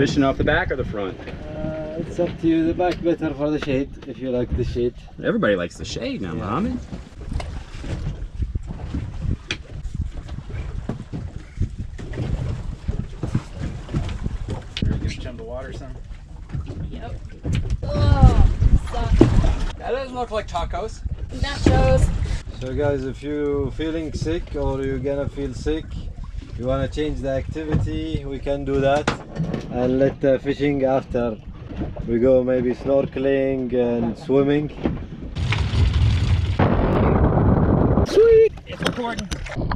fishing off the back or the front? It's up to you. The back better for the shade, if you like the shade. Everybody likes the shade now, Mohammed. Are you gonna chum the water some? Yep. Oh, sucks. That doesn't look like tacos. Nachos. So guys, if you're feeling sick or you're gonna feel sick, you wanna change the activity, we can do that. And let fishing after. We go maybe snorkeling and swimming. Sweet! It's recording.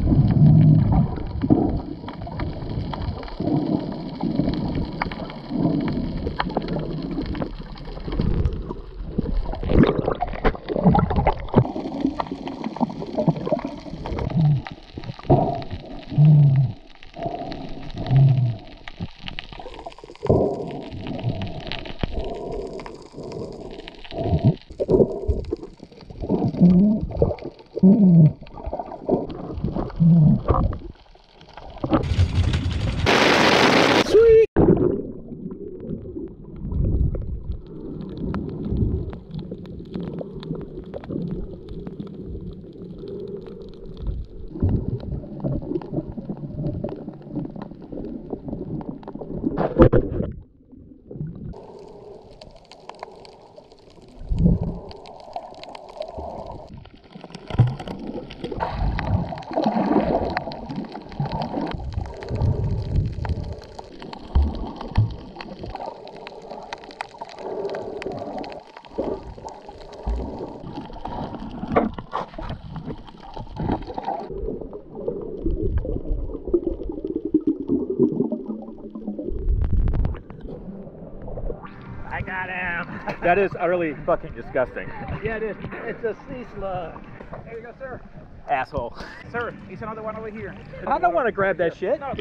I got him. That is utterly fucking disgusting. Yeah, it is. It's a sea slug. There you go, sir. Asshole. Sir, he's another one over here. I don't want to grab that shit. No,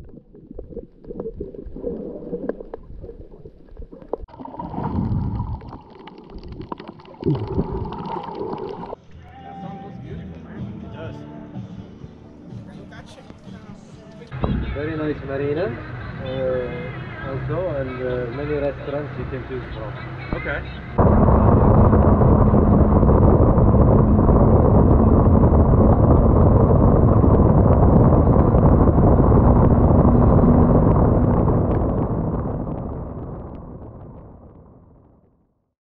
Very nice marina also, and many restaurants you can choose from. Okay.